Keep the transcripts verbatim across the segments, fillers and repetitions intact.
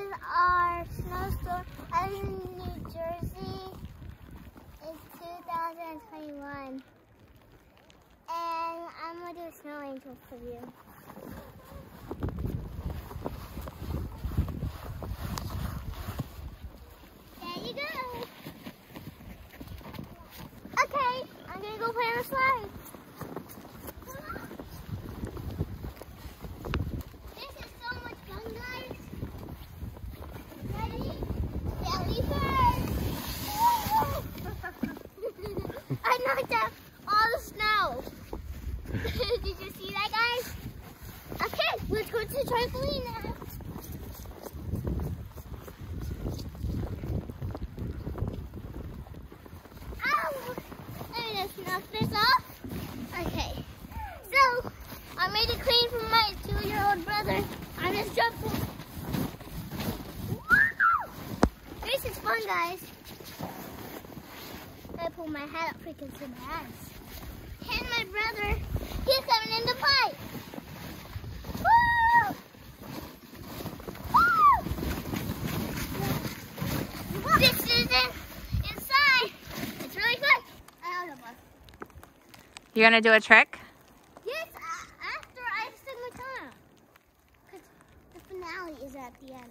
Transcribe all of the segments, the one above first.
is our snowstorm in New Jersey. It's two thousand twenty-one. And I'm going to do a snow angel for you. There you go. Okay, I'm going to go play on the slide. I knocked out all the snow. Did you see that, guys? Okay, let's go to the trampoline now. Ow! Let me just knock this off. Okay, so I made it clean for my two-year-old brother. I'm just jumping. Wow! This is fun, guys. I pull my hat up because of my eyes. And my brother, he's coming in the pipe. Woo! Woo! This isn't inside. It's really good. I don't know. You gonna do a trick? Yes, after I stick my tongue out. Because the finale is at the end.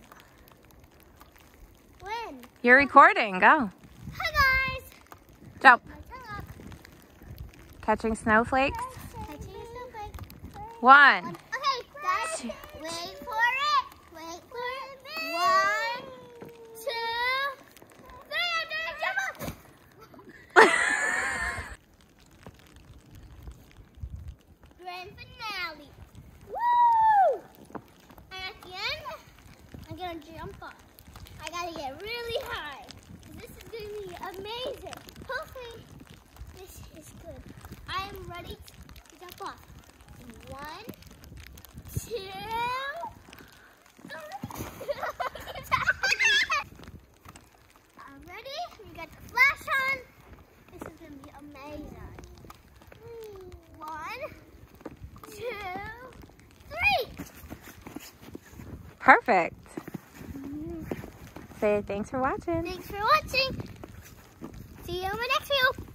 When? You're recording. Go. Hi, guys. Jump. Catching snowflakes. Catching snowflakes. One. One. Okay, guys, wait for it. Wait for it. One, two, three. I'm gonna jump up. Grand finale. Woo! And at the end, I'm gonna jump off. I gotta get really high. This is gonna be amazing. Hopefully, this is good. I am ready to jump off. One, two, three. I'm ready. We got the flash on. This is gonna be amazing. One, two, three. Perfect. Say thanks for watching. Thanks for watching. See you in my next video.